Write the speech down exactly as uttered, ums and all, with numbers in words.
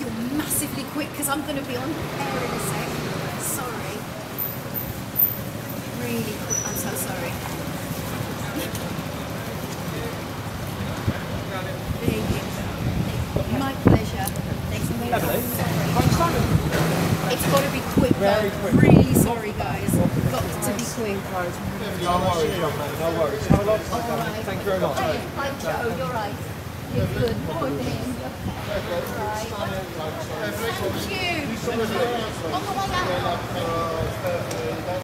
you're massively quick because I'm going to be on air in a sec. Sorry. Really quick. I'm so sorry. There you go. My pleasure. Beverley. It's got to be quick Very though. quick. Really sorry guys. Got to be quick. No worries, young man, no worries. Have a lot of fun. Right. Thank you very much. Hey, hi Joe, you're right. You're good. Morning. Right. Thank you. On the way out.